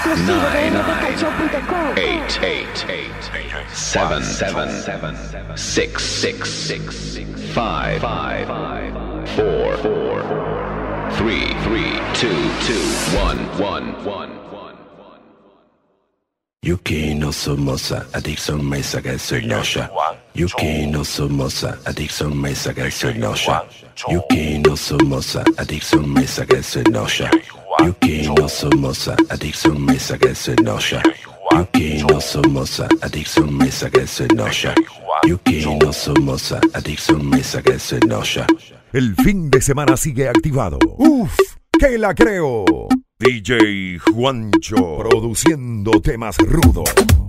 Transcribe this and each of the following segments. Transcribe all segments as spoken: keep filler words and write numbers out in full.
nine, eight, eight, seven, seven, six, six, six, five, five, four, four, three, three, two, two, one, one, one. Yuki no Somoza, addiction mesa gasolosha. Yuki no Somoza, addiction mesa gasolosha. Yuki no Somoza, addiction mesa gasolosha. Yuki no Somoza, addiction mesa gasolosha. Yuki no Somoza, addiction mesa gasolosha. Yuki no Somoza, addiction mesa gasolosha. El fin de semana sigue activado. Uf, que la creo. D J Juancho produciendo temas rudos.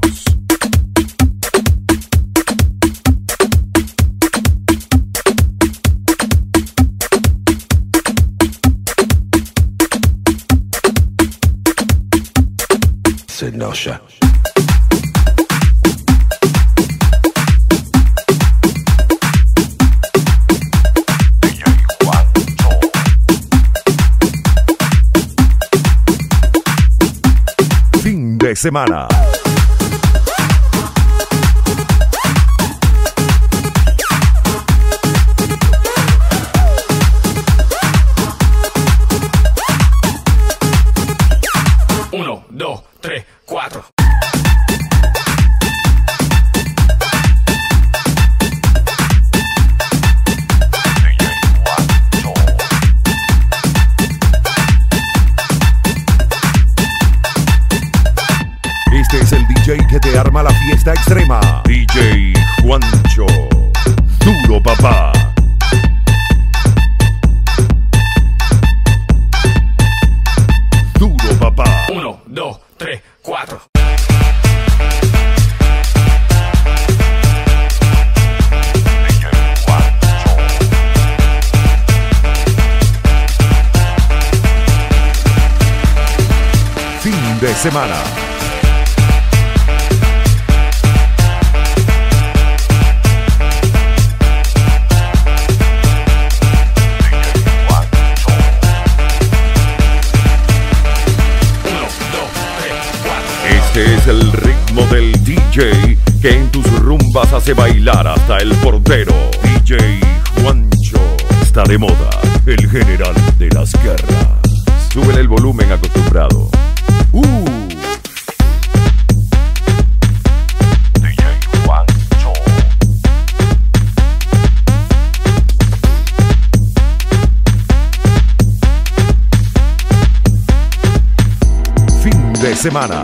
Senosha. De semana. Uno, dos, tres, cuatro. Este es el D J que te arma la fiesta extrema. D J Juancho. Duro, papá. Duro, papá. Uno, dos, tres, cuatro. Fin de semana. Este es el ritmo del D J que en tus rumbas hace bailar hasta el portero. D J Juancho. Está de moda, el general de las guerras. Súbele el volumen acostumbrado. Uh. D J Juancho. Fin de semana.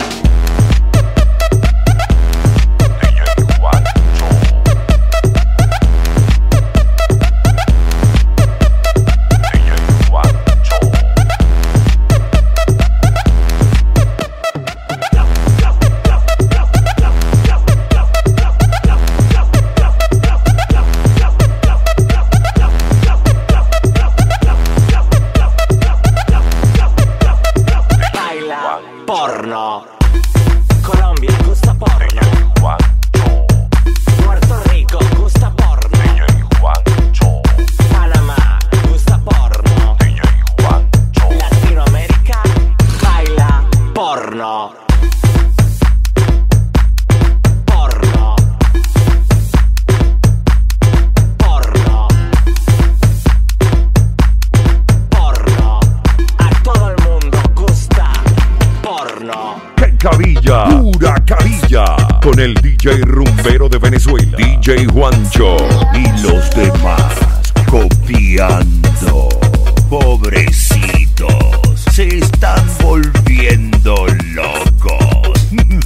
Porno. Colombia gusta porno. Puerto Rico gusta porno. Panamá gusta porno. Latinoamérica baila porno. Porno. Porno. Porno. A todo el mundo gusta porno. ¡Qué cabilla! ¡Pura cabilla! Con el D J rumbero de Venezuela, D J Juancho. Y los demás copiando. Pobrecitos, se están volviendo locos.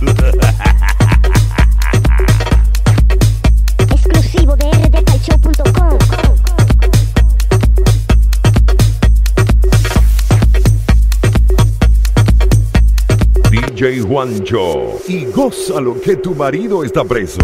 Exclusivo de r d k show punto com. D J Juancho. Y goza lo que tu marido está preso.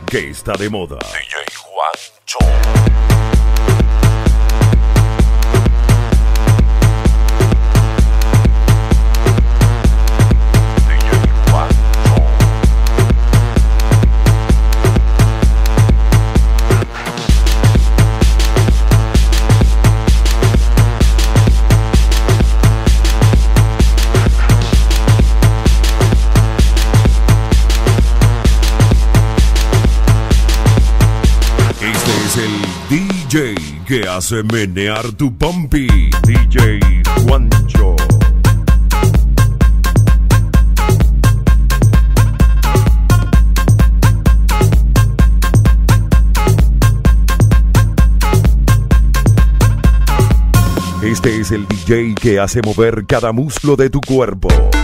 que está de moda. D J Juancho. D J que hace menear tu pompi, D J Juancho. Este es el D J que hace mover cada músculo de tu cuerpo.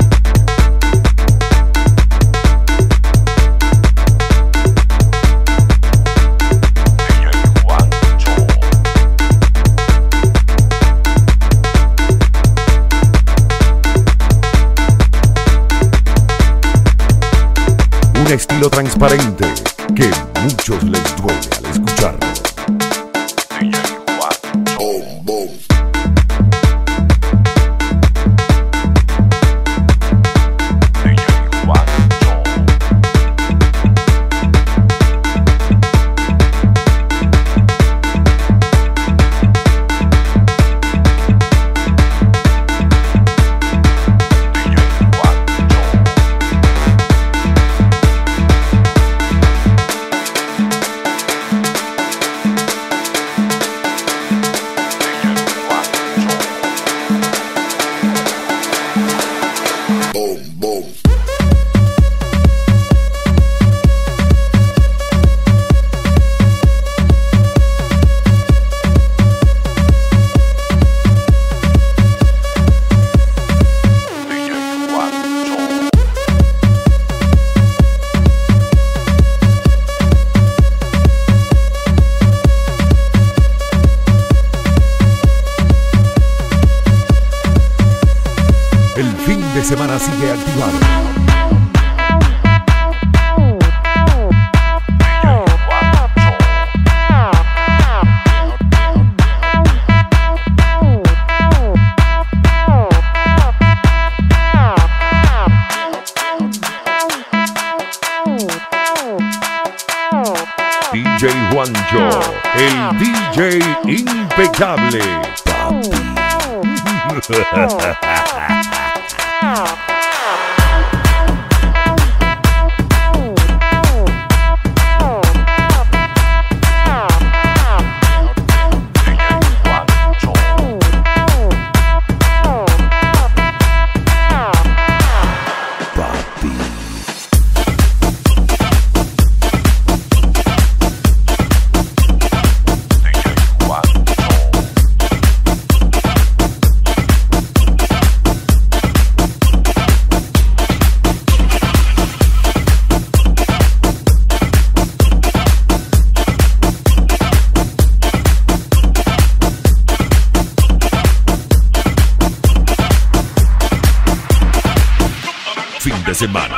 Un estilo transparente que muchos les duele al escucharlo. D J Juancho. Boom, boom. D J Juancho. Semana sigue activado. D J Juancho, el D J impecable. Fin de semana.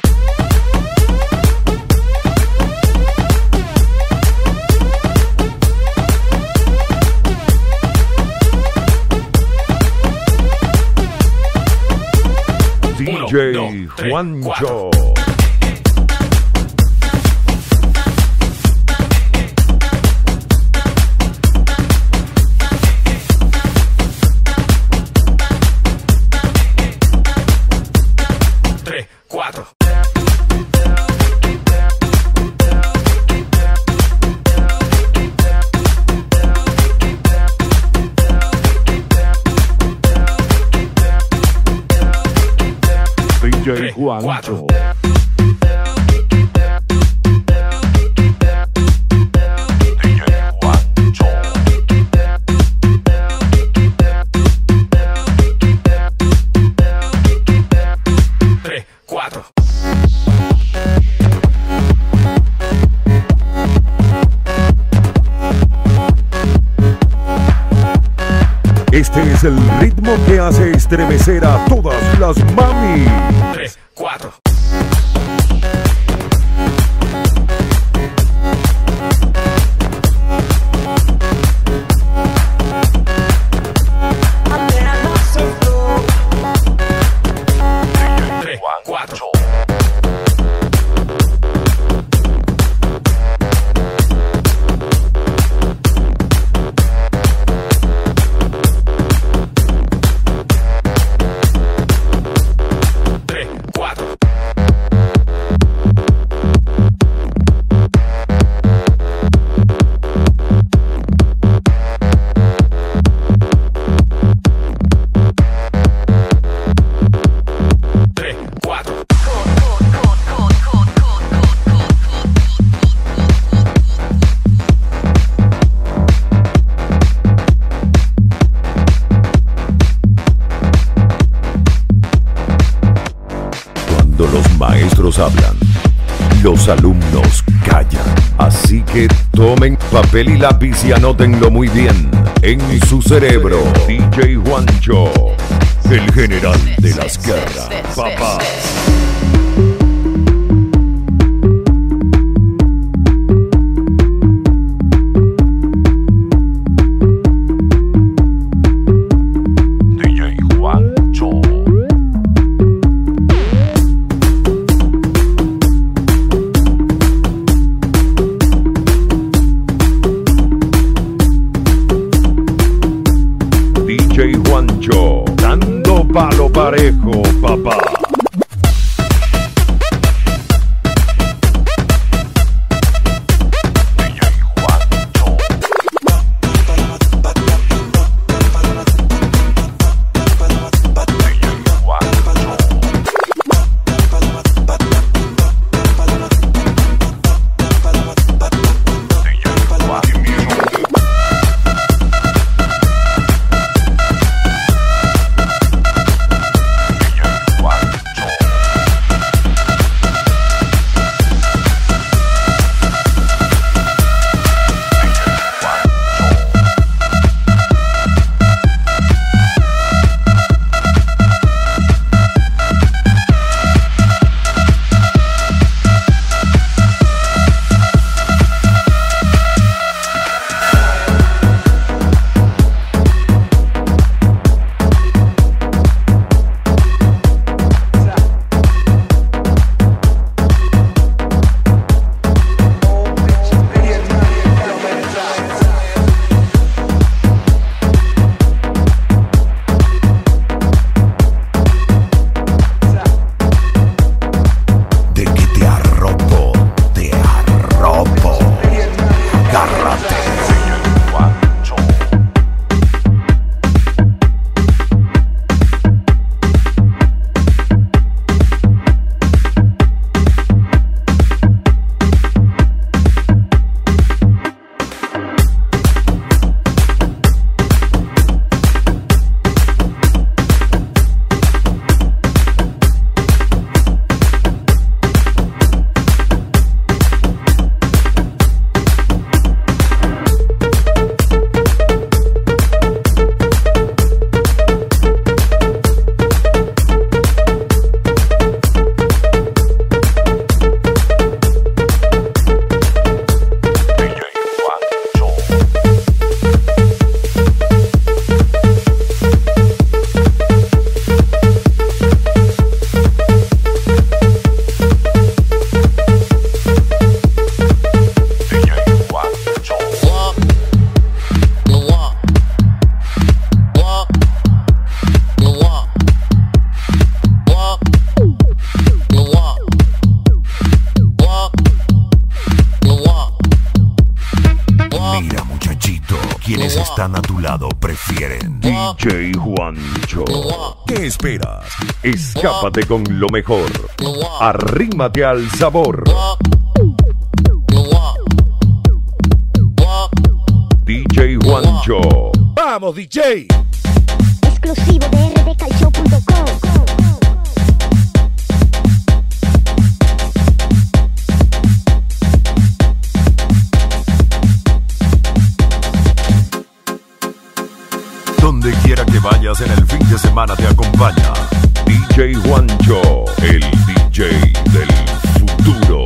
Uno, D J dos, tres, Juancho. tres, cuatro. D J Tres, Juancho. cuatro. D J Juancho. tres, cuatro. Este es el ritmo que hace estremecer a todas las mami. tres, cuatro. maestros hablan, los alumnos callan. Así que tomen papel y lápiz y anótenlo muy bien en su cerebro. D J Juancho, el general de las guerras, papá. Juancho, dando palo parejo, papá. Quienes están a tu lado prefieren D J Juancho. ¿Qué esperas? Escápate con lo mejor. Arrímate al sabor. D J Juancho. ¡Vamos, D J! Exclusivo de r d calcio punto com. Donde quiera que vayas en el fin de semana te acompaña D J Juancho, el D J del futuro.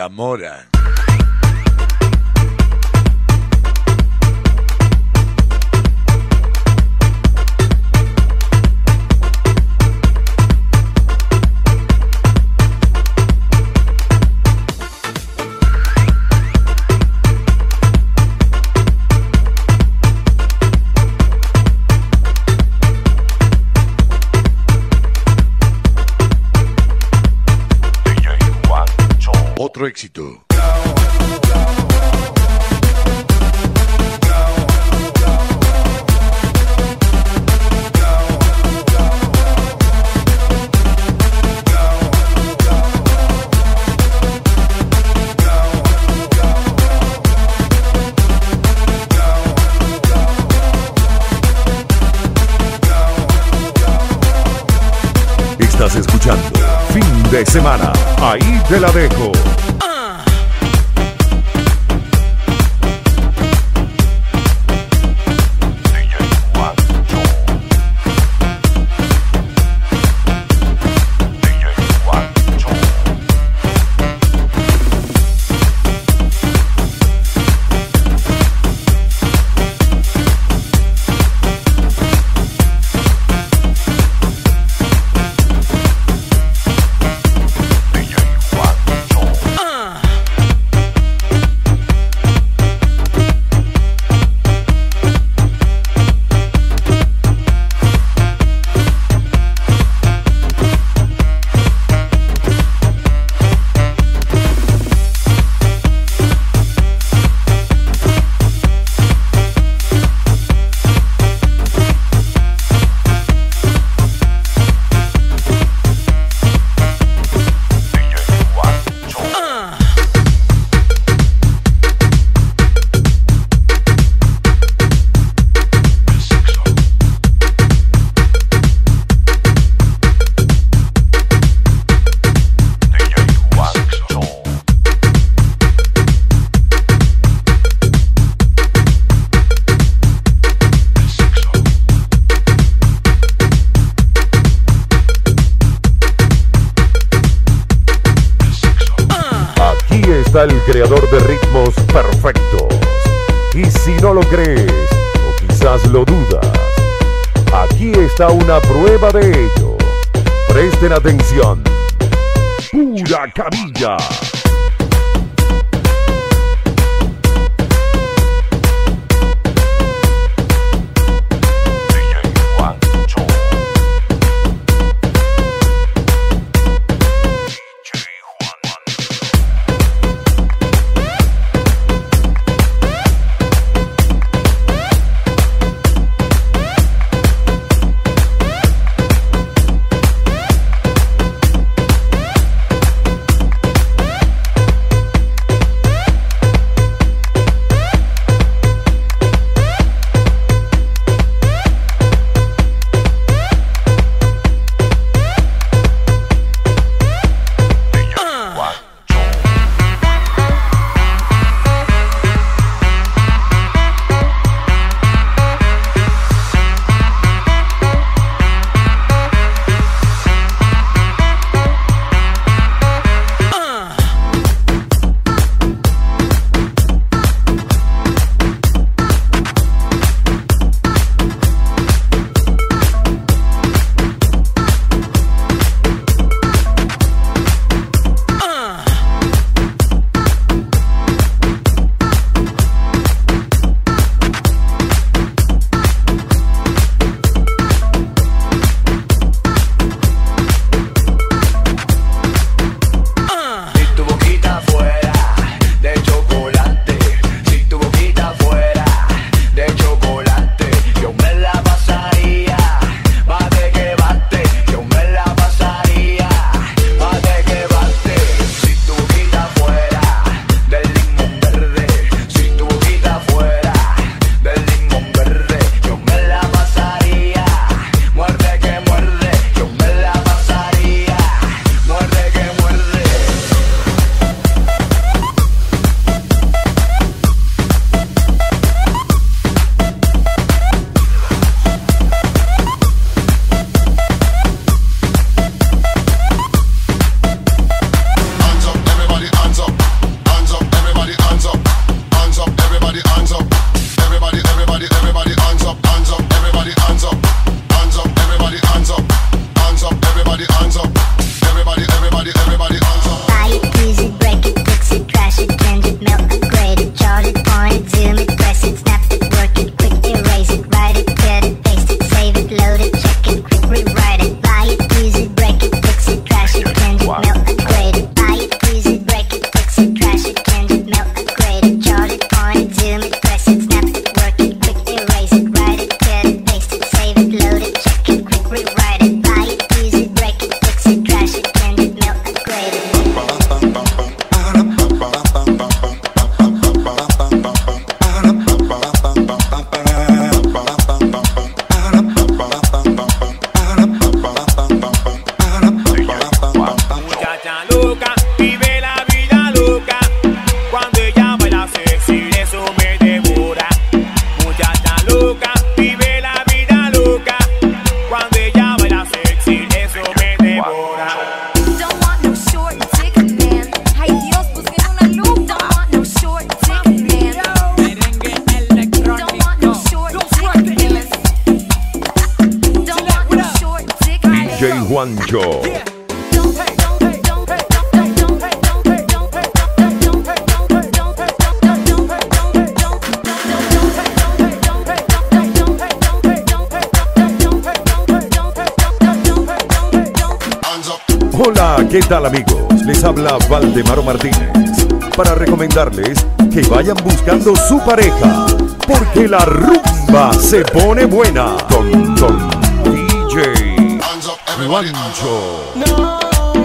La Mora. Otro éxito. Estás escuchando Fin de Semana. Ahí te la dejo. Está el creador de ritmos perfectos. Y si no lo crees, o quizás lo dudas, aquí está una prueba de ello. Presten atención. Pura Cabilla. Juancho. Hola, ¿qué tal amigos? Les habla Valdemaro Martínez para recomendarles que vayan buscando su pareja, porque la rumba se pone buena con, con D J Juancho. No.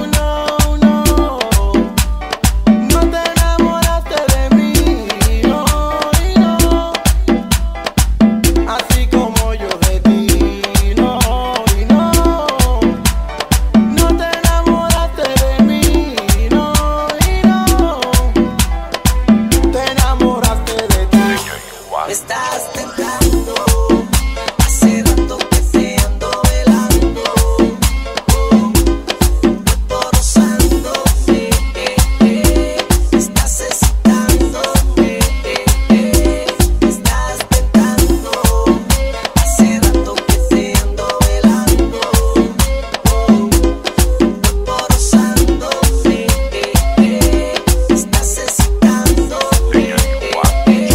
Estás tentando, hace rato que te ando velando, oh, alborotzándome, eh, eh, estás excitándome, eh, eh, estás tentando, hace rato que te ando velando, oh, alborotzándome, eh, eh, estás excitándome, eh, eh.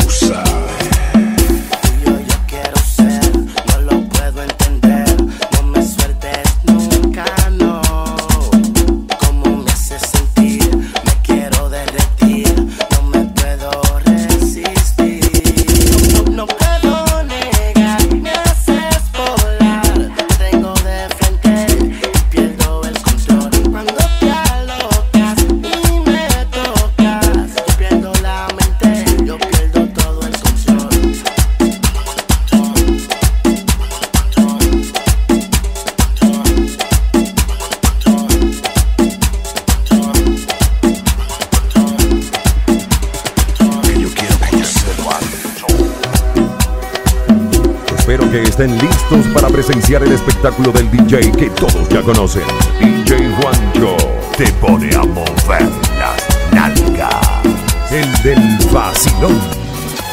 Espero que estén listos para presenciar el espectáculo del D J que todos ya conocen. D J Juancho te pone a mover las nalgas. El del vacilón.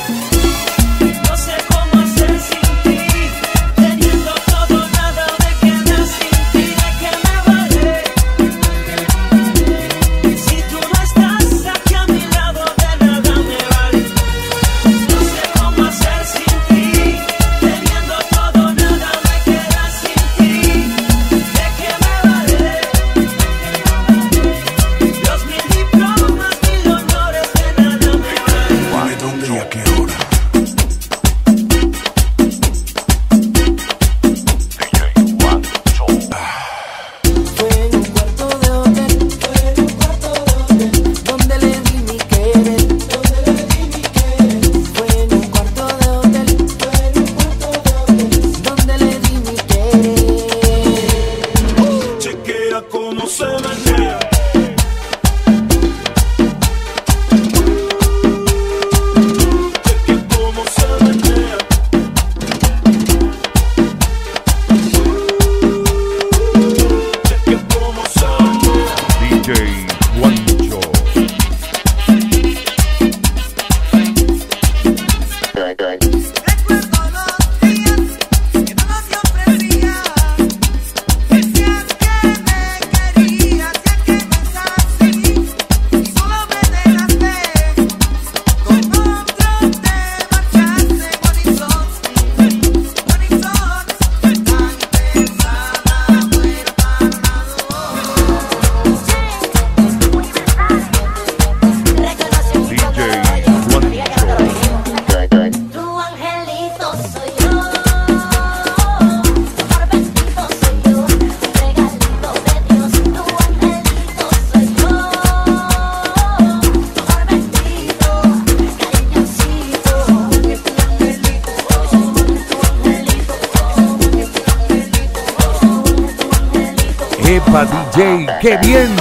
¡Epa, D J! ¡Qué bien!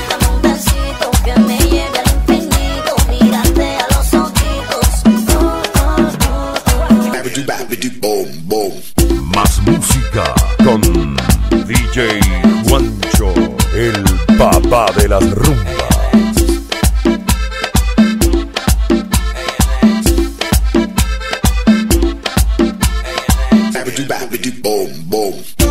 Que me lleve al infinito, mírate a los ojitos. el papá de las rumbas. Boom, boom.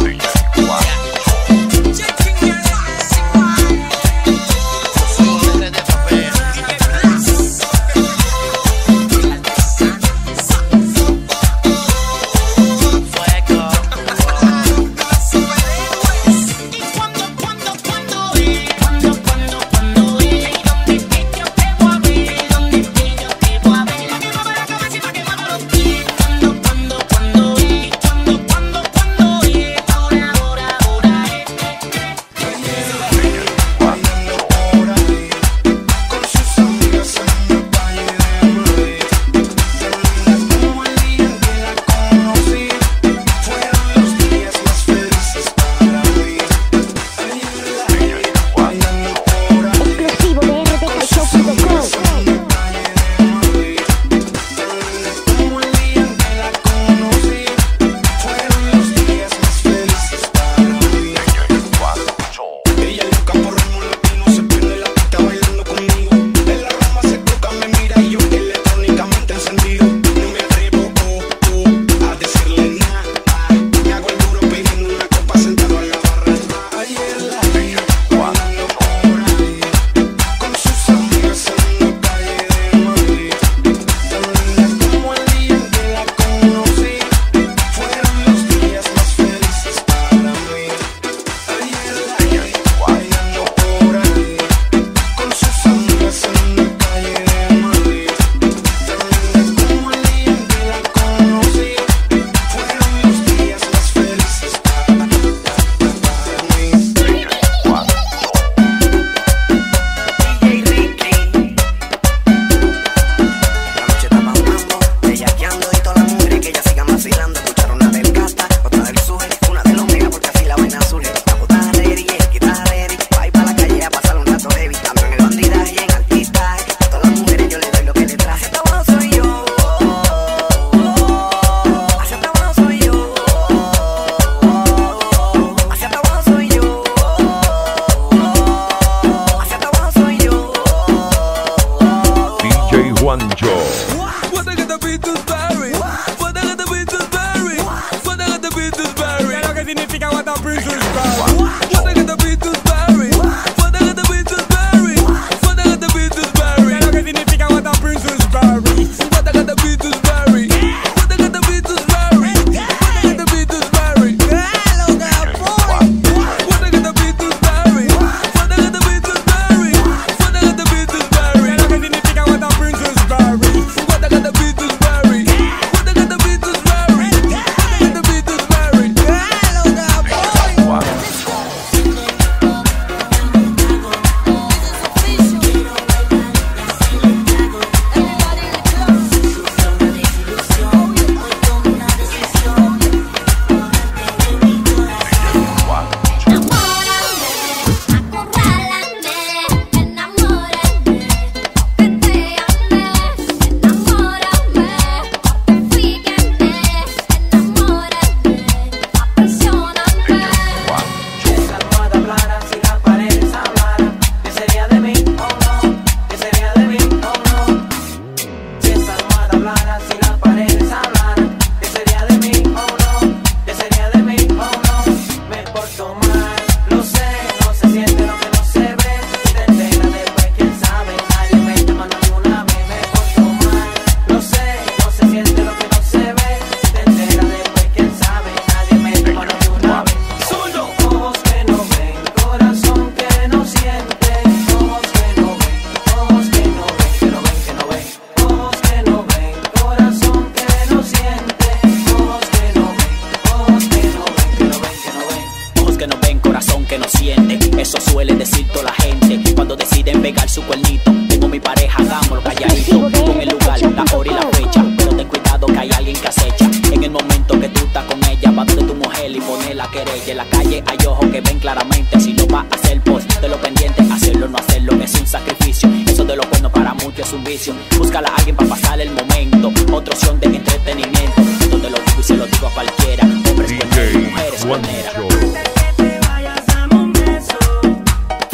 Búscala a alguien para pasar el momento. Otra opción de entretenimiento. Esto te lo digo y se lo digo a cualquiera. Hombres con mujeres con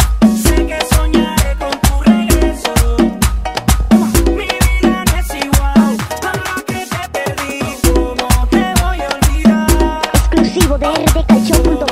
de rdcalcio punto com.